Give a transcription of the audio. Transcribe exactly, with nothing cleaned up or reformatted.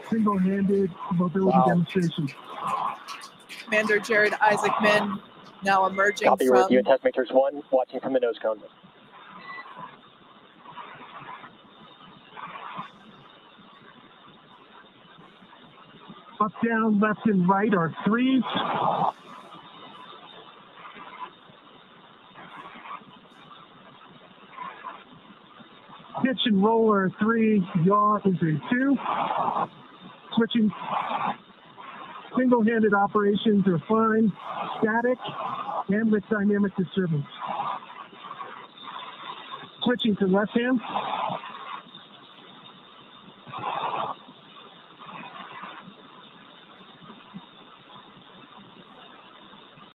single-handed mobility Wow. demonstration. Commander Jared Isaacman now emerging Copy, from... review test matrix one, watching from the nose cone. Up, down, left, and right are threes. Pitch and roll are three. Yaw is a two. Switching. Single-handed operations are fine. Static and with dynamic disturbance. Switching to left hand.